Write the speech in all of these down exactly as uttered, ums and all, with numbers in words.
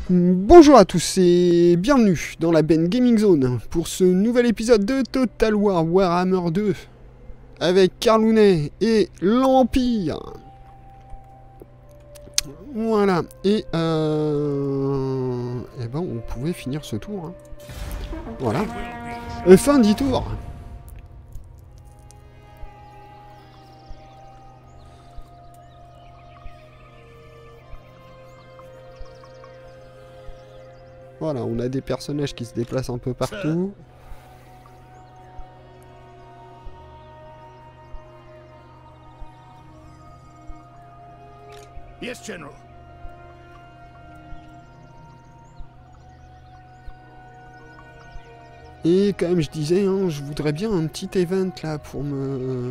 Bonjour à tous et bienvenue dans la Ben Gaming Zone pour ce nouvel épisode de Total War Warhammer deux avec Carlounet et l'Empire. Voilà, et euh... eh ben on pouvait finir ce tour. Hein. Voilà, et fin du tour. Voilà, on a des personnages qui se déplacent un peu partout. Yes, General. Et comme je disais, hein, je voudrais bien un petit event là pour me...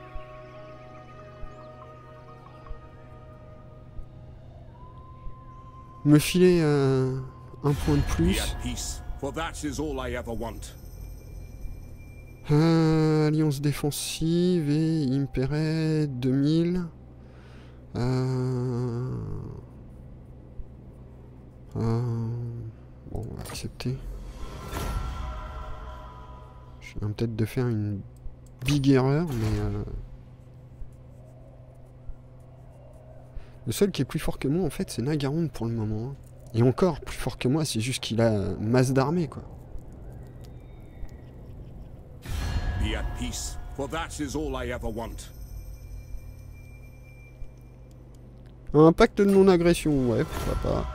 me filer euh, un point de plus. Euh, alliance défensive et Impéret deux mille. Euh... Euh... Bon, on va accepter. Je viens peut-être de faire une big erreur, mais... Euh... Le seul qui est plus fort que moi, en fait, c'est Nagaron pour le moment. Hein. Et encore, plus fort que moi, c'est juste qu'il a masse d'armée, quoi. Be at peace, for that is all I ever want. Un pacte de non-agression, ouais, pourquoi pas.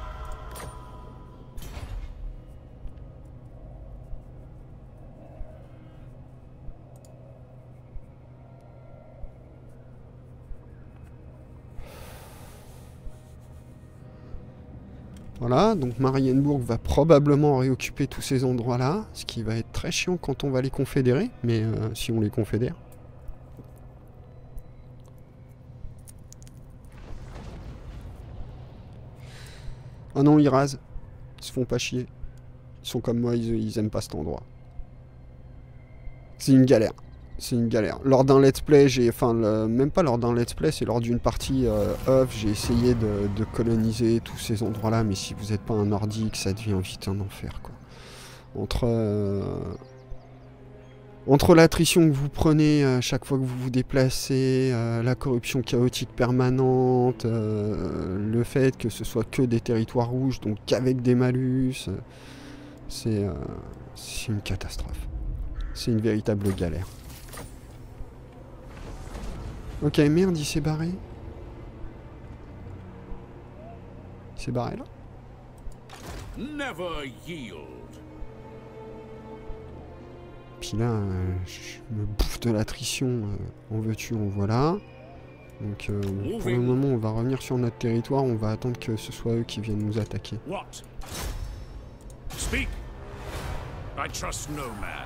Voilà, donc Marienburg va probablement réoccuper tous ces endroits-là, ce qui va être très chiant quand on va les confédérer, mais euh, si on les confédère. Ah non, ils rasent. Ils se font pas chier. Ils sont comme moi, ils, ils aiment pas cet endroit. C'est une galère. C'est une galère. Lors d'un let's play, j'ai... Enfin, le, même pas lors d'un let's play, c'est lors d'une partie euh, off, j'ai essayé de, de coloniser tous ces endroits-là, mais si vous n'êtes pas un nordique, ça devient vite un enfer, quoi. Entre... Euh, entre l'attrition que vous prenez à chaque fois que vous vous déplacez, euh, la corruption chaotique permanente, euh, le fait que ce soit que des territoires rouges, donc qu'avec des malus, euh, c'est euh, c'est une catastrophe. C'est une véritable galère. Ok, merde, il s'est barré. Il s'est barré là? Never yield. Puis là, euh, je me bouffe de l'attrition. Euh, en veux-tu, en voilà. Donc euh, pour le moment, on va revenir sur notre territoire. On va attendre que ce soit eux qui viennent nous attaquer. What? Speak. I trust no man.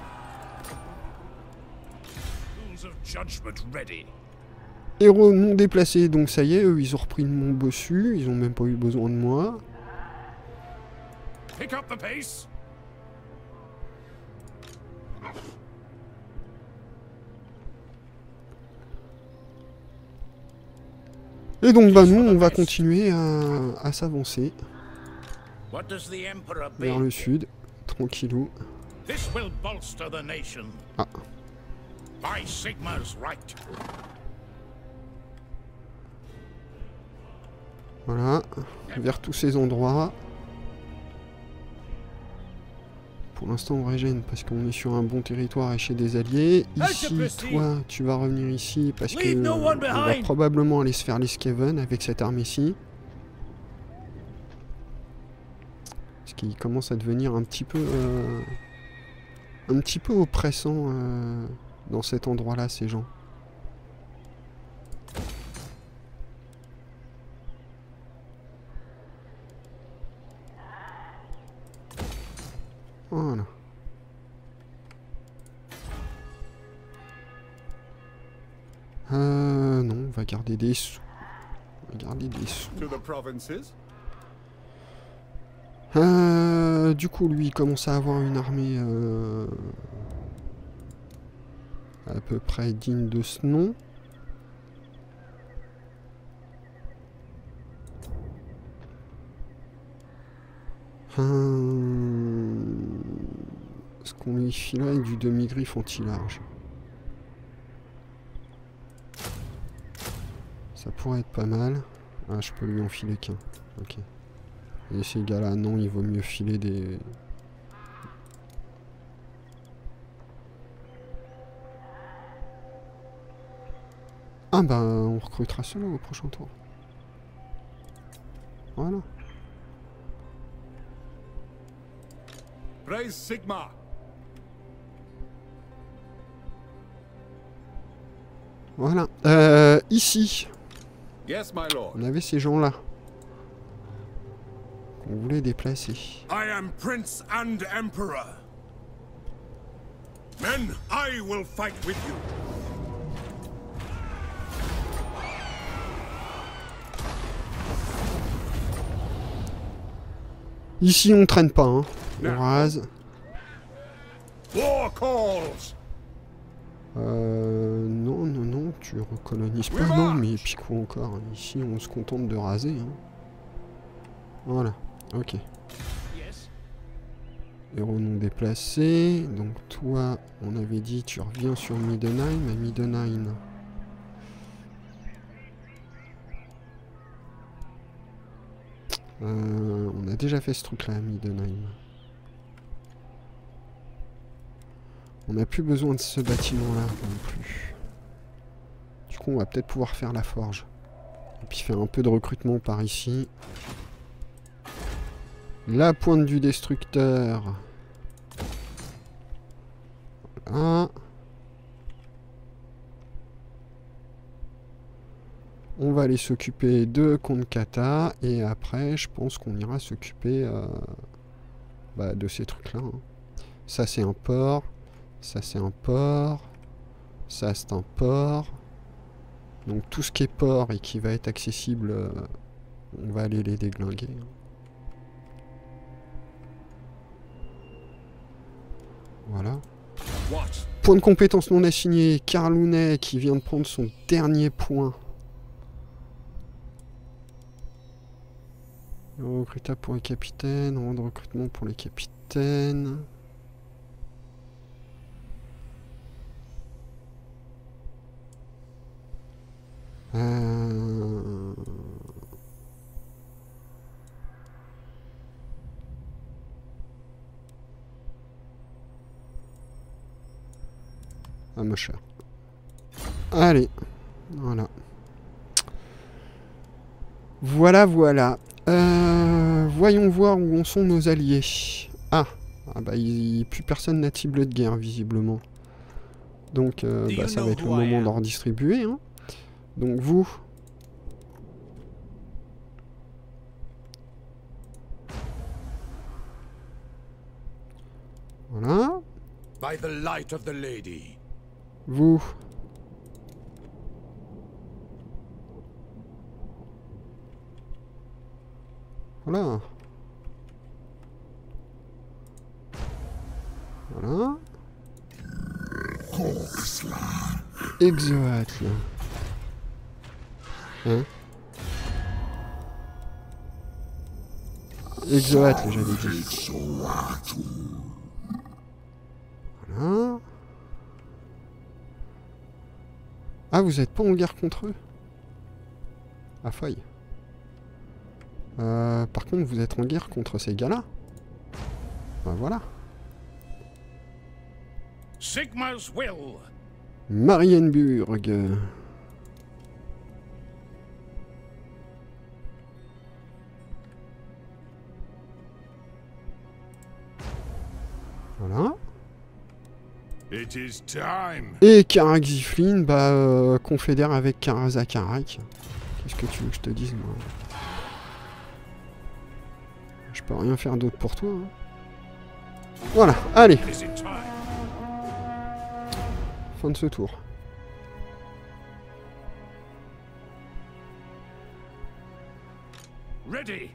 Tools of judgment ready. Héros non déplacés, donc ça y est, eux ils ont repris mon bossu, ils ont même pas eu besoin de moi. Pick up the pace. Et donc bah nous on va continuer à, à s'avancer vers le sud, tranquillou. Ah. Voilà, vers tous ces endroits. Pour l'instant on régène parce qu'on est sur un bon territoire et chez des alliés. Ici, toi, tu vas revenir ici parce que euh, on va probablement aller se faire les Skaven avec cette armée-ci. Ce qui commence à devenir un petit peu... Euh, un petit peu oppressant euh, dans cet endroit-là, ces gens. Voilà. Euh, non, on va garder des sous. On va garder des sous. Euh, du coup, lui, il commence à avoir une armée euh, à peu près digne de ce nom. Hum... Est-ce qu'on lui filerait avec du demi-griffe anti-large? Ça pourrait être pas mal. Ah, je peux lui en filer qu'un. Ok. Et ces gars-là, non, il vaut mieux filer des... Ah bah, on recrutera cela au prochain tour. Voilà. Praise Sigma. Voilà. Euh, ici, Yes, my lord. on avait ces gens-là qu'on voulait déplacer. I am Prince and Emperor. Men, I will fight with you. Ici, on traîne pas, hein. On rase. War calls. Euh, non, non, non, tu recolonises pas, non, mais puis quoi encore? Ici, on se contente de raser, hein. Voilà, ok. Héros non déplacé. Donc toi, on avait dit, tu reviens sur Middenheim. À Middenheim. Euh, on a déjà fait ce truc-là à Middenheim. On n'a plus besoin de ce bâtiment-là non plus. Du coup, on va peut-être pouvoir faire la forge. Et puis faire un peu de recrutement par ici. La pointe du destructeur. Voilà. On va aller s'occuper de Konkata. Et après, je pense qu'on ira s'occuper euh, bah, de ces trucs-là. Hein. Ça, c'est un port. Ça, c'est un port. Ça, c'est un port. Donc, tout ce qui est port et qui va être accessible, euh, on va aller les déglinguer. Voilà. Point de compétence non assigné. Carlounet qui vient de prendre son dernier point. Recrutable pour les capitaines. Rang de recrutement pour les capitaines. Euh... Ah, ma chère. Allez. Voilà. Voilà, voilà. Euh, voyons voir où en sont nos alliés. Ah. Ah bah, il, plus personne n'a cible de guerre, visiblement. Donc, euh, bah, ça va être le moment d'en redistribuer. Hein. Donc, vous... Voilà. By the light of the lady. Vous... Voilà. Voilà. Exoatl. Hein? Exoatl, j'avais dit. Voilà. Ah, vous êtes pas en guerre contre eux? Ah, faille. Euh, par contre, vous êtes en guerre contre ces gars-là. Ben voilà. Sigma's will. Marienburg. Voilà. It is time. Et Karak Ziflin, bah, euh, confédère avec Karazakarak. Qu'est-ce que tu veux que je te dise, moi? Je peux rien faire d'autre pour toi. Hein. Voilà, allez. Fin de ce tour. Ready.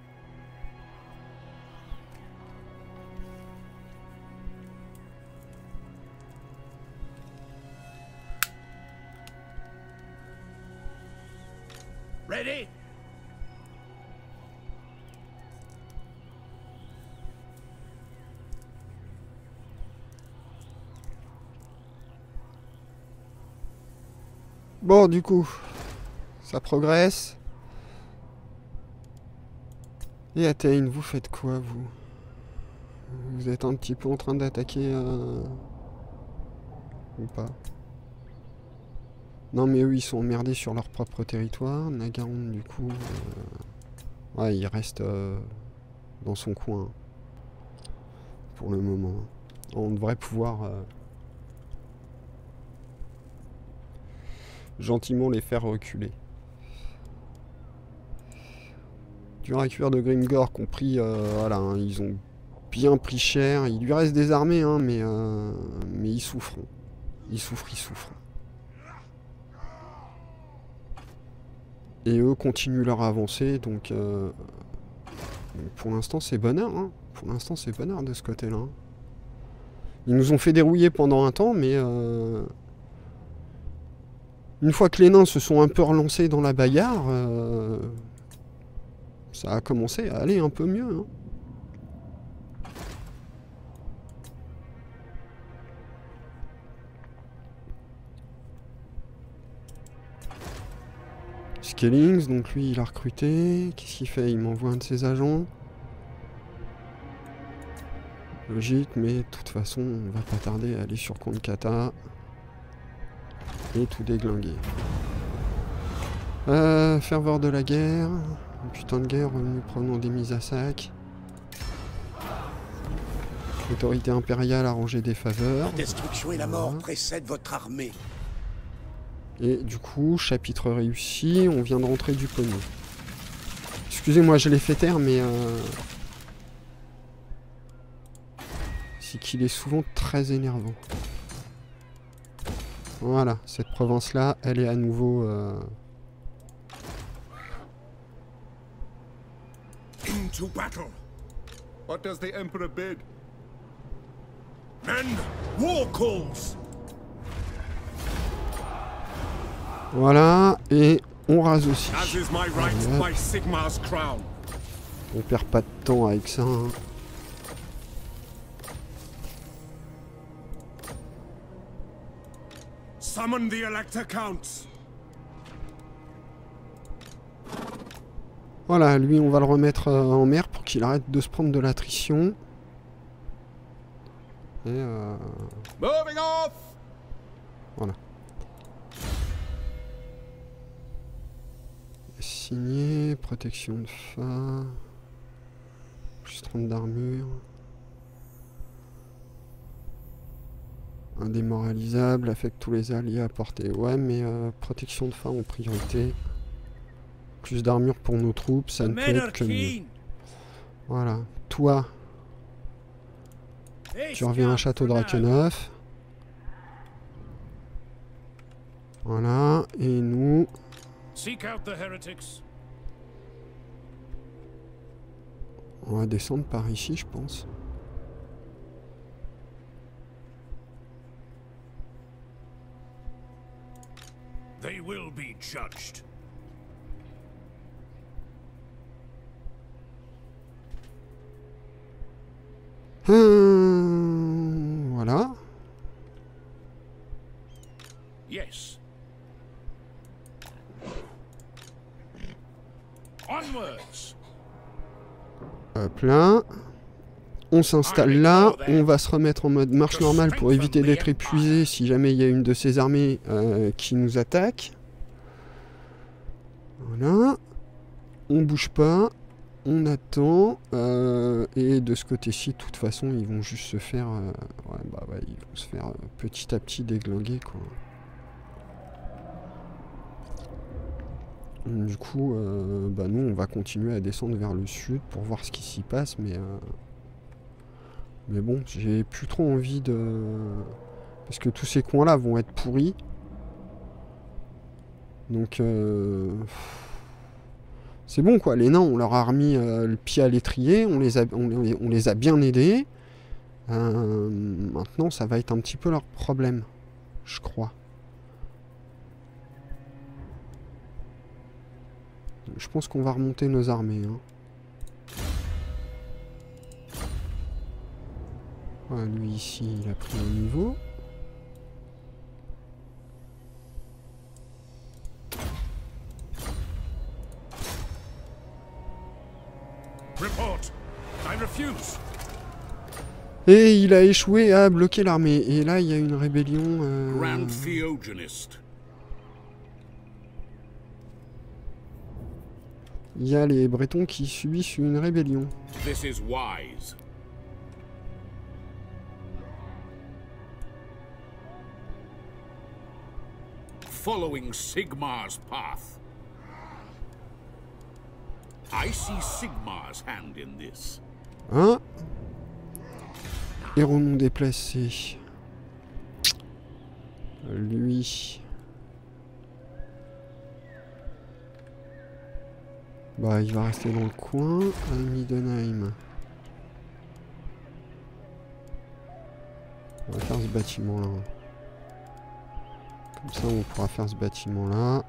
Ready. Bon, du coup, ça progresse. Et Athéine, vous faites quoi, vous? Vous êtes un petit peu en train d'attaquer... Euh... Ou pas? Non, mais eux, ils sont emmerdés sur leur propre territoire. Nagaron, du coup... Euh... Ouais, il reste euh, dans son coin. Pour le moment. On devrait pouvoir... Euh... gentiment les faire reculer. Du cuir de Grimgor compris, euh, voilà, hein, ils ont bien pris cher. Il lui reste des armées, hein, mais, euh, mais ils souffrent. Ils souffrent, ils souffrent. Et eux continuent leur avancée, donc euh, pour l'instant c'est bonheur. Hein. Pour l'instant c'est bonheur de ce côté-là. Hein. Ils nous ont fait dérouiller pendant un temps, mais... Euh, une fois que les nains se sont un peu relancés dans la bagarre, euh, ça a commencé à aller un peu mieux. Hein. Skellings, donc lui il a recruté. Qu'est-ce qu'il fait? Il m'envoie un de ses agents. Logique, mais de toute façon, on va pas tarder à aller sur Konkata. Et tout déglinguer. Euh, ferveur de la guerre. Une putain de guerre, revenu provenant des mises à sac. L'autorité impériale a rangé des faveurs. La destruction et la mort voilà. précèdent votre armée. Et du coup, chapitre réussi, on vient de rentrer du pognon. Excusez-moi, je l'ai fait taire, mais... Euh... c'est qu'il est souvent très énervant. Voilà, cette province-là, elle est à nouveau... Euh... Into battle. What does the Emperor bid? Men, war calls. Voilà, et on rase aussi. As is my right by Sigmar's crown. On perd pas de temps avec ça. Hein. Summon the Elector Counts. Voilà, lui on va le remettre euh, en mer pour qu'il arrête de se prendre de l'attrition. Et euh... Moving off. Voilà. Signé, protection de fa. Plus trente d'armure. Indémoralisable, affecte tous les alliés à portée. Ouais, mais euh, protection de fa en priorité. Plus d'armure pour nos troupes, ça ne peut être que mieux. Voilà. Toi, tu reviens à Château Drakenhof. Voilà. Et nous... on va descendre par ici, je pense. They will be judged. Hum, voilà. Yes. Onwards. Hop là. On s'installe là. On va se remettre en mode marche normale pour éviter d'être épuisé si jamais il y a une de ces armées euh, qui nous attaque. Voilà. On bouge pas. On attend. Euh, et de ce côté-ci, de toute façon, ils vont juste se faire... Euh, ouais, bah ouais, ils vont se faire euh, petit à petit déglinguer, quoi. Du coup, euh, bah nous, on va continuer à descendre vers le sud pour voir ce qui s'y passe, mais... Euh, mais bon, j'ai plus trop envie de... parce que tous ces coins-là vont être pourris. Donc... Euh, c'est bon, quoi. Les nains, on leur a remis euh, le pied à l'étrier, on, les a, on, on les a bien aidés. Euh, maintenant, ça va être un petit peu leur problème, je crois. Je pense qu'on va remonter nos armées. Hein. Voilà, lui ici, il a pris un niveau. Report. I refuse. Et il a échoué à bloquer l'armée. Et là, il y a une rébellion. Euh... Grand Theogenist. Il y a les Bretons qui subissent une rébellion. This is wise. Following Sigmar's path. I see Sigmar's hand in this. Hein? Héros non déplacé. Lui. Bah, il va rester dans le coin. À Middenheim. On va faire ce bâtiment là. Comme ça, on pourra faire ce bâtiment là.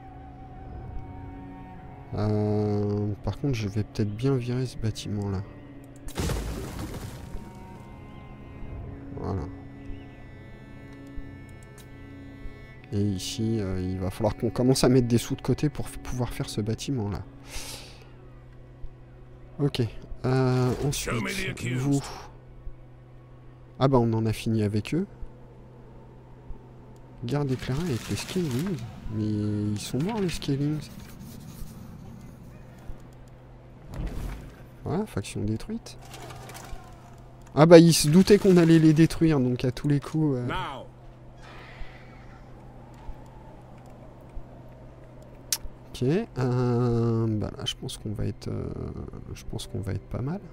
Euh, par contre, je vais peut-être bien virer ce bâtiment là. Voilà. Et ici, euh, il va falloir qu'on commence à mettre des sous de côté pour pouvoir faire ce bâtiment là. Ok. Euh, ensuite, vous... Ah bah on en a fini avec eux. Guerre déclarée avec les Scalings. Mais ils sont morts les Scalings. Voilà, faction détruite. Ah bah ils se doutaient qu'on allait les détruire, donc à tous les coups... Euh... Ok, euh, bah là je pense qu'on va être... Euh, je pense qu'on va être pas mal.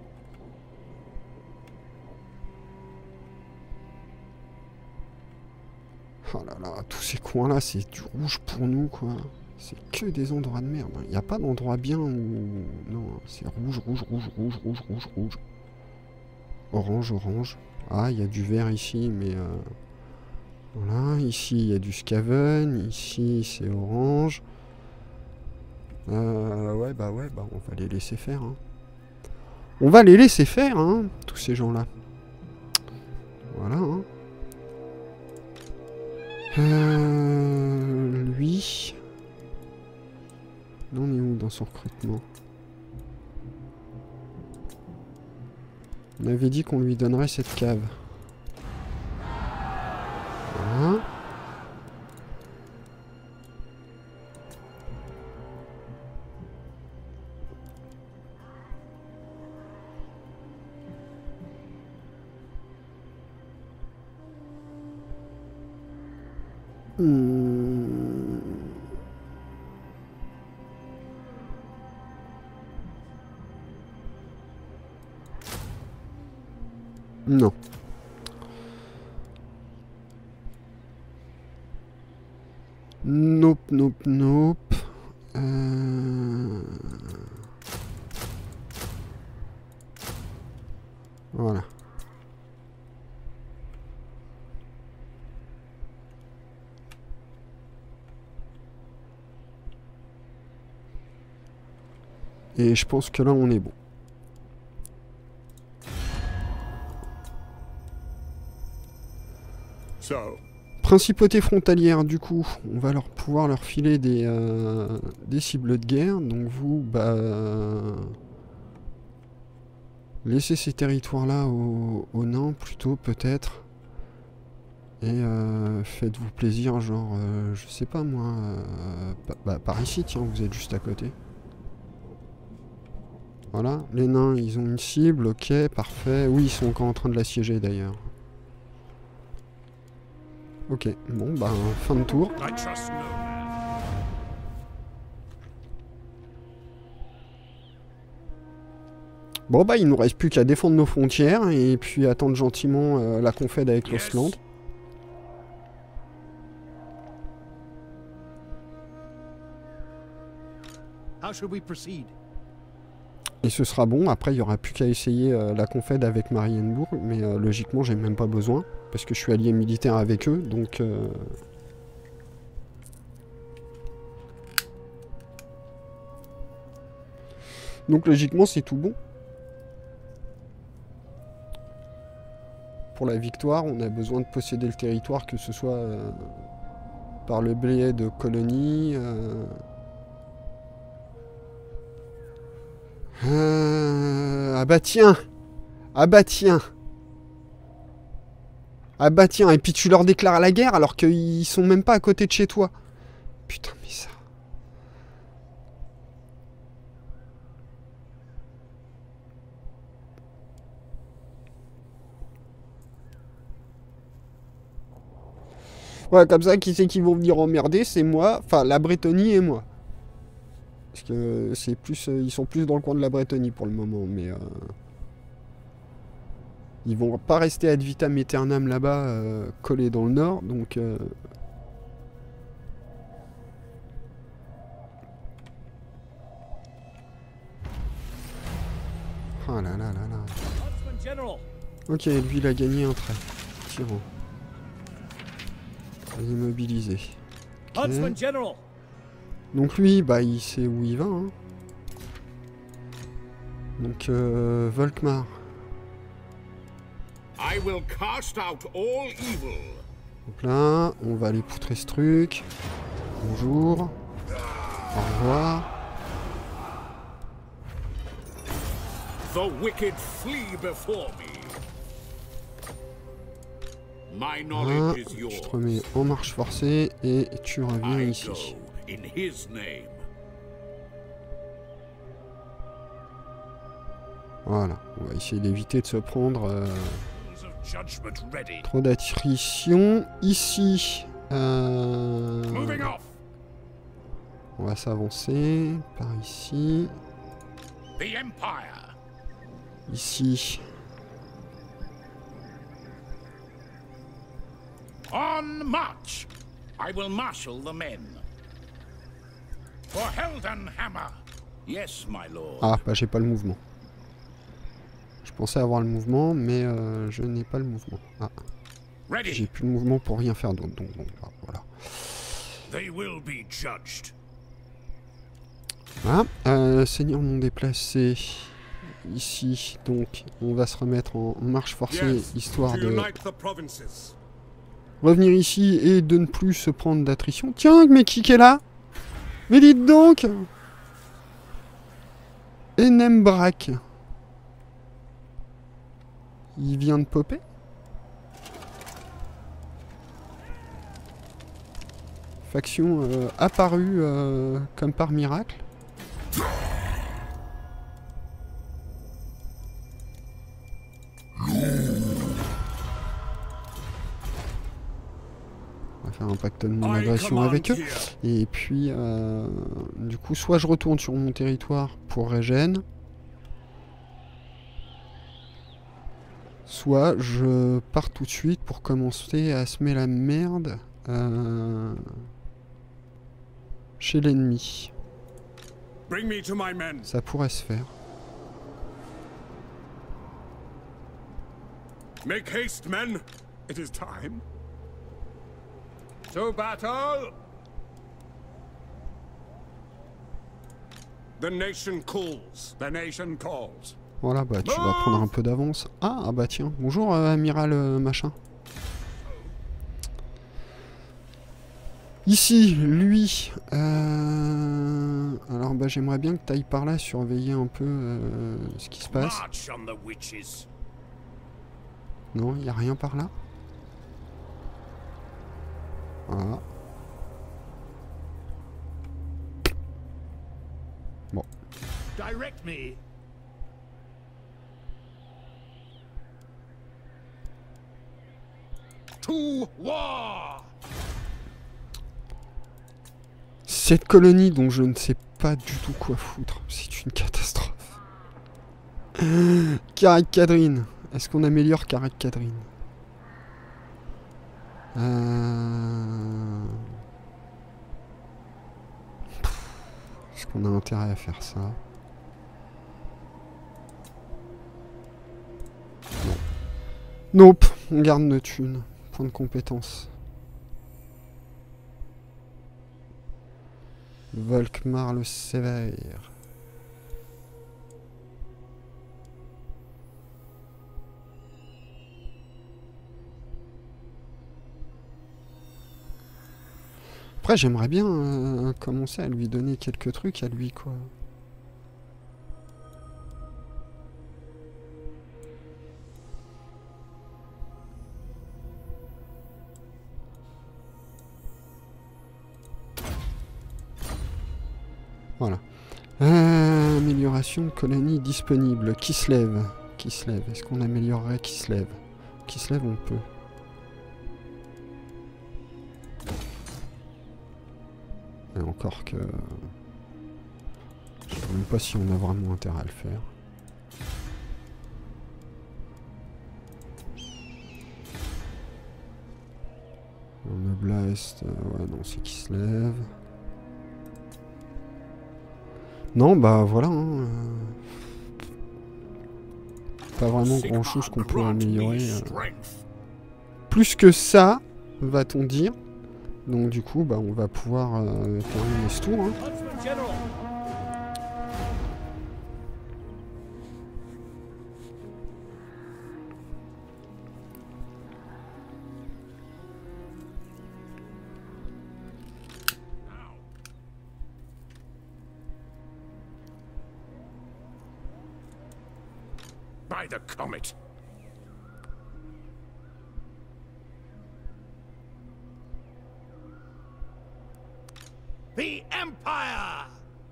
Oh là là, tous ces coins là c'est du rouge pour nous quoi. C'est que des endroits de merde. Il n'y a pas d'endroit bien où... Non, c'est rouge, rouge, rouge, rouge, rouge, rouge, rouge. Orange, orange. Ah, il y a du vert ici, mais... Euh... Voilà, ici il y a du Skaven. Ici c'est orange. Euh, ouais, bah ouais, bah on va les laisser faire. Hein. On va les laisser faire, hein, tous ces gens-là. Voilà, hein. Euh, lui... On est où dans son recrutement? On avait dit qu'on lui donnerait cette cave. Voilà. Hmm. Non. Nope, nope, nope. Euh... Voilà. Et je pense que là, on est bon. So. Principauté frontalière, du coup, on va leur pouvoir leur filer des, euh, des cibles de guerre. Donc vous, bah... Euh, laissez ces territoires-là aux, aux nains, plutôt, peut-être. Et euh, faites-vous plaisir, genre, euh, je sais pas moi... Euh, bah, par ici, tiens, vous êtes juste à côté. Voilà, les nains, ils ont une cible, ok, parfait. Oui, ils sont encore en train de l'assiéger, d'ailleurs. Ok, bon, bah, fin de tour. Bon, bah, il nous reste plus qu'à défendre nos frontières et puis attendre gentiment euh, la confède avec yes. l'Ostland. Et ce sera bon, après il n'y aura plus qu'à essayer euh, la confède avec Marienbourg, mais euh, logiquement j'ai même pas besoin, parce que je suis allié militaire avec eux, donc... Euh... Donc logiquement c'est tout bon. Pour la victoire, on a besoin de posséder le territoire, que ce soit euh, par le biais de colonies... Euh... Euh... bah tiens. Ah bah tiens. Ah bah tiens. Et puis tu leur déclares la guerre alors qu'ils sont même pas à côté de chez toi. Putain, mais ça... Ouais, comme ça, qui c'est qui vont venir emmerder? C'est moi, enfin la Brettonie et moi. Parce que c'est plus, euh, ils sont plus dans le coin de la Brettonie pour le moment, mais euh, ils vont pas rester ad vitam aeternam là-bas, euh, collés dans le nord, donc. Euh... Oh là là là là. Ok, lui il a gagné un trait. Tyran. Immobilisé. Okay. Donc lui, bah il sait où il va. Hein. Donc euh, Volkmar. I will cast out all evil. Donc là, on va aller poutrer ce truc. Bonjour. Au revoir. The wicked flee before me. My knowledge is yours. Tu te remets en marche forcée et tu reviens I ici. go in his name. Voilà, on va essayer d'éviter de se prendre euh, trop d'attrition. Ici, euh, on va s'avancer par ici. The Empire. Ici. On march! I will marshal the men. For Heldenhammer. Yes, my lord. Ah, bah j'ai pas le mouvement. Je pensais avoir le mouvement, mais euh, je n'ai pas le mouvement. Ah. J'ai plus le mouvement pour rien faire d'autre, donc bon, bah, voilà. They will be judged. Voilà. Euh, Seigneur non déplacé. Ici, donc, on va se remettre en marche forcée, yes, histoire de... revenir ici et de ne plus se prendre d'attrition. Tiens, mais qui est là? Mais dites donc! Enembrak. Il vient de popper? Faction euh, apparue euh, comme par miracle. On va faire un pacte de non-agression avec eux. Et puis, euh, du coup, soit je retourne sur mon territoire pour régène, soit je pars tout de suite pour commencer à semer la merde euh, chez l'ennemi. Ça pourrait se faire. Make haste, men. It is time. To battle. The nation calls. The nation calls. Voilà, bah tu vas prendre un peu d'avance. Ah, ah bah tiens, bonjour euh, amiral euh, machin. Ici, lui. Euh... Alors bah j'aimerais bien que tu ailles par là surveiller un peu euh, ce qui se passe. Non, il n'y a rien par là. Voilà. Bon. Direct me. To war. Cette colonie dont je ne sais pas du tout quoi foutre, c'est une catastrophe. Carrick Cadrine. Est-ce qu'on améliore Carrick Cadrine? euh... Est-ce qu'on a intérêt à faire ça? Non. Nope, on garde nos thunes. Point de compétence. Volkmar le Sévère. Après, j'aimerais bien euh, commencer à lui donner quelques trucs à lui, quoi. Amélioration de colonie disponible. Qui se lève? Qui se lève? Est-ce qu'on améliorerait qui se lève? Qui se lève, on peut. Et encore que... Je ne sais même pas si on a vraiment intérêt à le faire. On a Blast... Euh, ouais, non, c'est qui se lève. Non, bah voilà. Hein, euh... Pas vraiment grand chose qu'on peut améliorer. Euh... Plus que ça, va-t-on dire. Donc du coup, bah, on va pouvoir euh, terminer ce tour. Hein. By the comet. The Empire!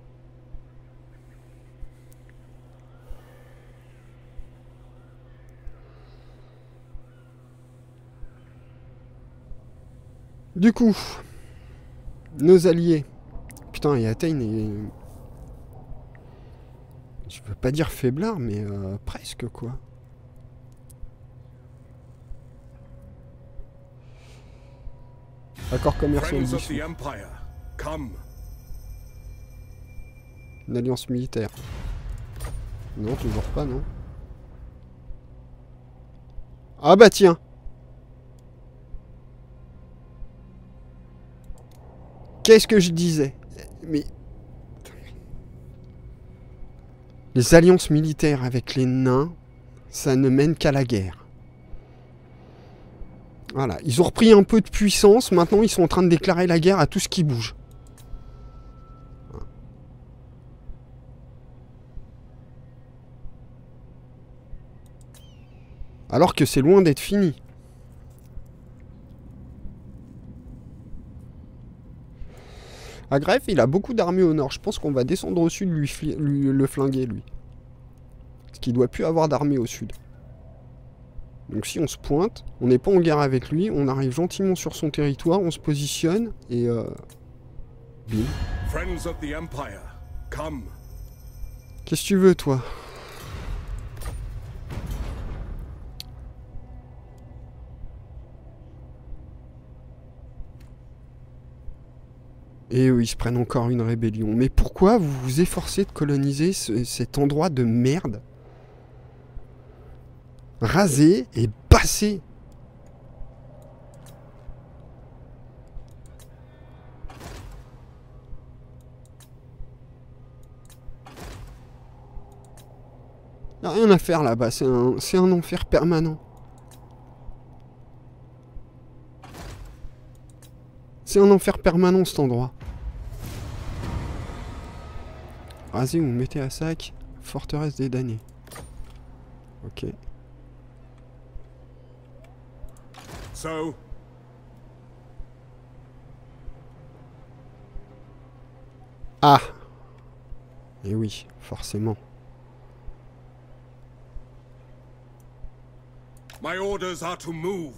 Du coup, nos alliés. Putain, et Athènes est... Je veux pas dire faiblard, mais euh, presque, quoi. Accord commercial dissous. Une alliance militaire. Non, toujours pas, non. Ah bah tiens. Qu'est-ce que je disais? Mais... Les alliances militaires avec les nains, ça ne mène qu'à la guerre. Voilà, ils ont repris un peu de puissance, maintenant ils sont en train de déclarer la guerre à tout ce qui bouge. Alors que c'est loin d'être fini. Agrève, il a beaucoup d'armées au nord. Je pense qu'on va descendre au sud, lui, lui le flinguer, lui. Parce qu'il doit plus avoir d'armée au sud. Donc si on se pointe, on n'est pas en guerre avec lui, on arrive gentiment sur son territoire, on se positionne, et euh... bim. Qu'est-ce que tu veux, toi? Et eux, ils se prennent encore une rébellion. Mais pourquoi vous vous efforcez de coloniser ce, cet endroit de merde? Raser et basser. Il n'y a rien à faire là-bas, c'est un, c'est un enfer permanent. C'est un enfer permanent cet endroit. Rasez ou mettez à sac, forteresse des damnés. Ok. So. Ah. Et oui, forcément. My orders are to move.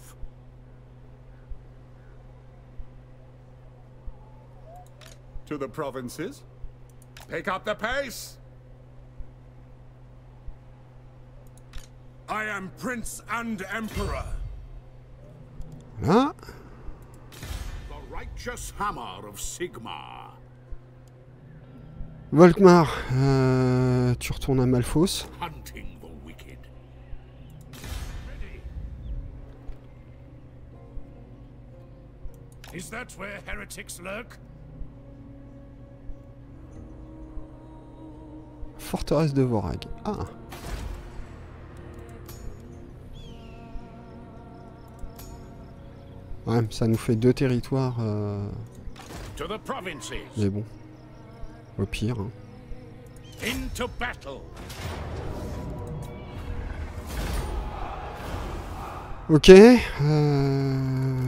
To the provinces. Pick up the pace. I am Prince and Emperor. Là. The righteous hammer of Sigmar. Volkmar, euh, tu retournes à Malfos. Hunting the wicked. Ready. Is that where heretics lurk? Forteresse de Vorag. Ah. Ouais, ça nous fait deux territoires. Euh... To the provinces. Mais bon. Au pire. Hein. Into battle. Ok. Euh...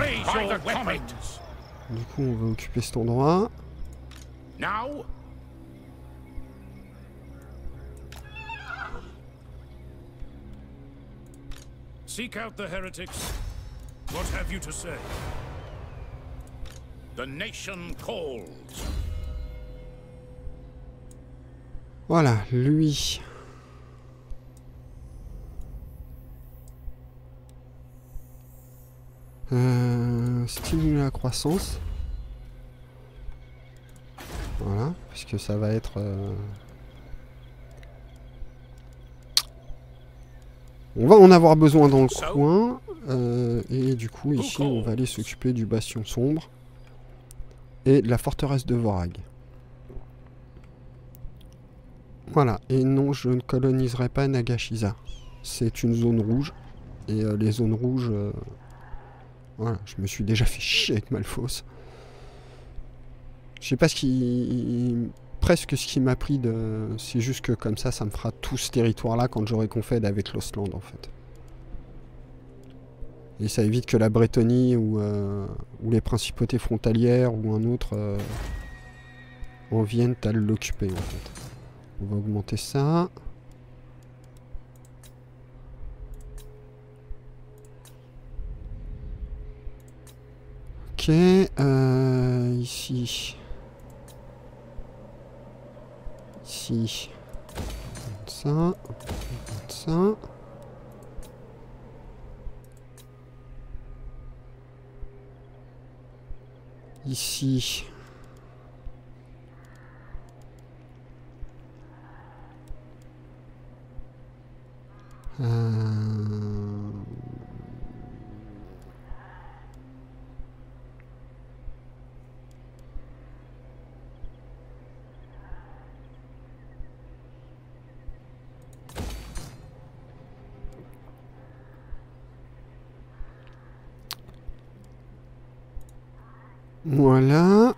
Du coup, on va occuper cet endroit. Now. Seek out the heretics. What have you to say? The nation calls. Voilà, lui. Euh, stimuler la croissance. Voilà, puisque ça va être... Euh... On va en avoir besoin dans le coin. Euh, et du coup, ici, on va aller s'occuper du bastion sombre. Et de la forteresse de Vorag. Voilà, et non, je ne coloniserai pas Nagashiza. C'est une zone rouge. Et euh, les zones rouges... Euh... Voilà, je me suis déjà fait chier avec Malphos. Je sais pas ce qui... Presque ce qui m'a pris de... C'est juste que comme ça, ça me fera tout ce territoire-là quand j'aurai confède avec l'Ostland, en fait. Et ça évite que la Brettonie ou, euh, ou les principautés frontalières ou un autre euh, en viennent à l'occuper, en fait. On va augmenter ça. Ok, euh, ici. Ici. Ça. On ça. Ici. Euh... Voilà.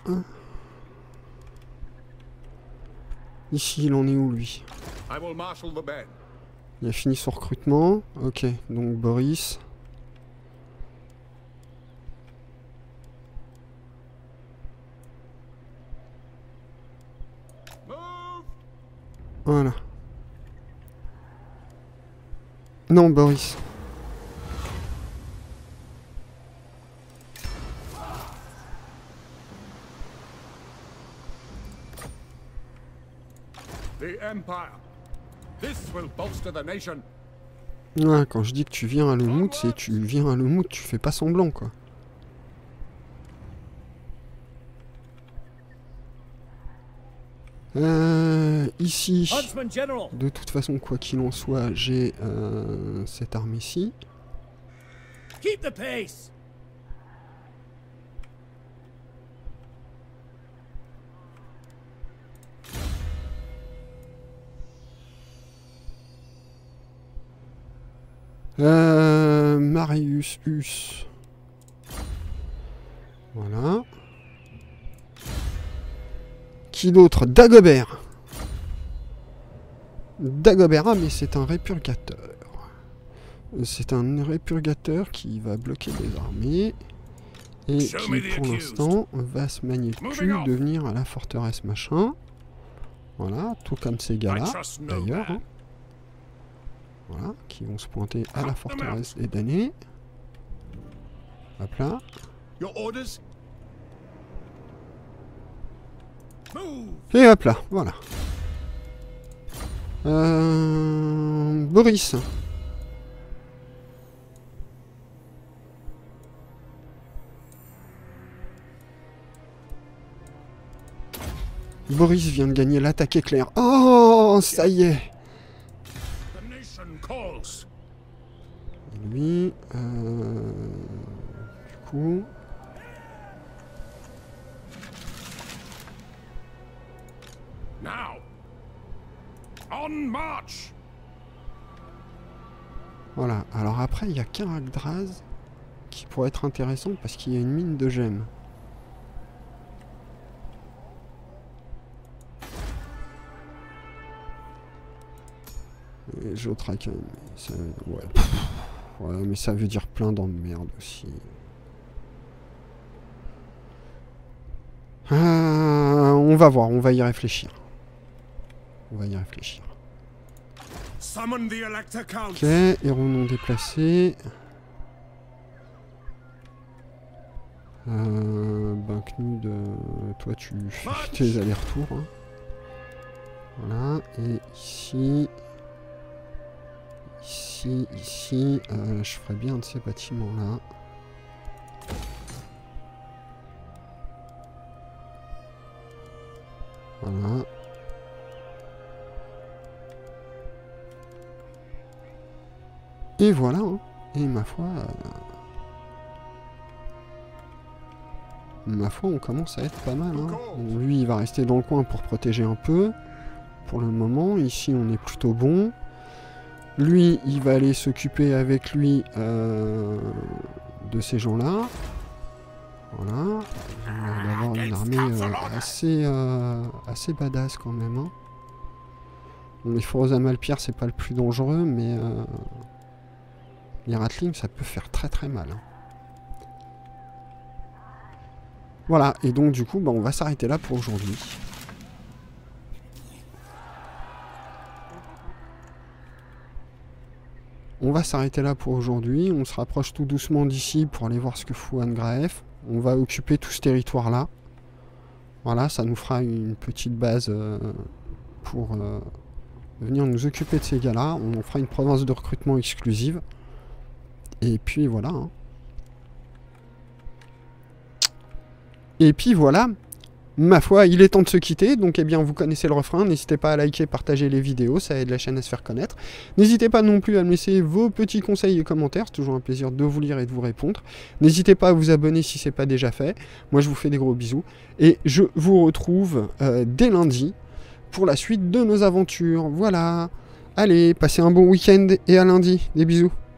Ici, il en est où, lui? Il a fini son recrutement. Ok, donc Boris. Voilà. Non, Boris. The Empire. This will bolster the nation. Ouais, quand je dis que tu viens à Lemout, c'est tu viens à Lemout, tu fais pas semblant, quoi. Euh, ici, de toute façon, quoi qu'il en soit, j'ai euh, cette arme-ci. Keep the pace. Euh, Marius Us. Voilà. Qui d'autre? Dagobert. Dagobert, ah, mais c'est un répurgateur. C'est un répurgateur qui va bloquer les armées. Et qui, pour l'instant, va se manier le cul de venir à la forteresse machin. Voilà, tout comme ces gars-là, d'ailleurs. Hein. Voilà, qui vont se pointer à la forteresse des damnés. Hop là. Et hop là, voilà. Euh, Boris. Boris vient de gagner l'attaque éclair. Oh, ça y est. Lui, euh, du coup... Now. On march. Voilà, alors après, il y a Karakdraz qui pourrait être intéressant parce qu'il y a une mine de gemmes. Et Jotraken, ça... ouais. Ouais, mais ça veut dire plein d'emmerdes aussi. Euh, on va voir, on va y réfléchir. On va y réfléchir. Summon the Elector Council. Ok, héros non déplacé. Euh, ben Knud, euh, toi tu fais tes allers-retours. Hein. Voilà, et ici... Ici, ici, euh, je ferais bien un de ces bâtiments-là. Voilà. Et voilà, hein. Et ma foi... Euh... Ma foi, on commence à être pas mal. Hein. Bon, lui, il va rester dans le coin pour protéger un peu. Pour le moment, ici, on est plutôt bon. Lui, il va aller s'occuper avec lui euh, de ces gens-là. Voilà. Il a l'air d'avoir une armée euh, assez, euh, assez badass quand même. Hein. Bon, les fours à Malpierre, c'est pas le plus dangereux, mais euh, les ratlings, ça peut faire très très mal. Hein. Voilà, et donc du coup, bah, on va s'arrêter là pour aujourd'hui. On va s'arrêter là pour aujourd'hui. On se rapproche tout doucement d'ici pour aller voir ce que fout Angraef. On va occuper tout ce territoire-là. Voilà, ça nous fera une petite base euh, pour euh, venir nous occuper de ces gars-là. On en fera une province de recrutement exclusive. Et puis voilà. Hein. Et puis voilà. Ma foi, il est temps de se quitter, donc eh bien vous connaissez le refrain, n'hésitez pas à liker, partager les vidéos, ça aide la chaîne à se faire connaître. N'hésitez pas non plus à me laisser vos petits conseils et commentaires, c'est toujours un plaisir de vous lire et de vous répondre. N'hésitez pas à vous abonner si ce n'est pas déjà fait. Moi je vous fais des gros bisous, et je vous retrouve euh, dès lundi pour la suite de nos aventures. Voilà, allez, passez un bon week-end et à lundi, des bisous.